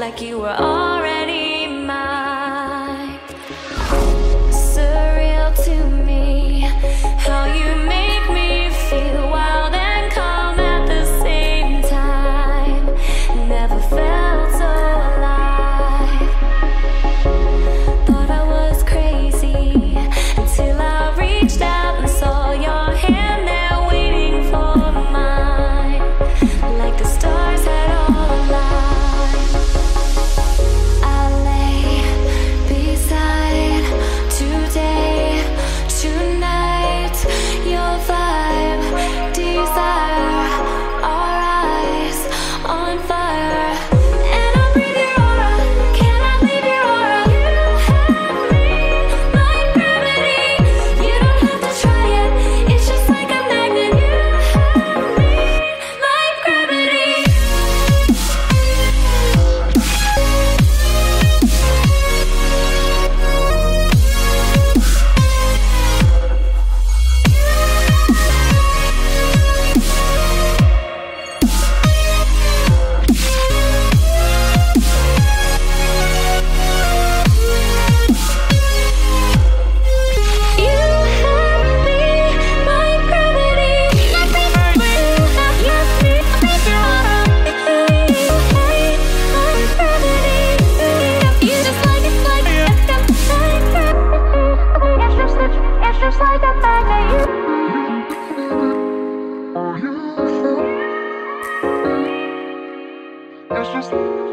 like you were already mine. Surreal to me, how you make me feel wild and calm at the same time. Never felt so alive. Thought I was crazy until I reached out and saw your hand there waiting for mine, like the stars had all aligned. I lay beside today, tonight, your vibe, desire, our eyes on fire. And I'll breathe your aura, cannot leave your aura. You have me like gravity. You don't have to try it, it's just like a magnet. You have me like gravity. Just like a magnet, it's just